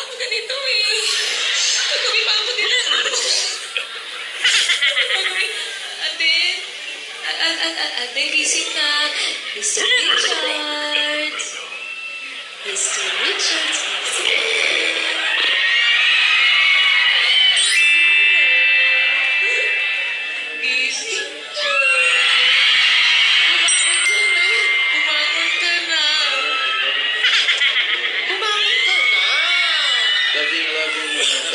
ako ganito eh. Kagabi pa ako dito. Ate, gising na. Mr. Richards. Mr. Richards. Gising na. Bumangon ka na. Loving mo na.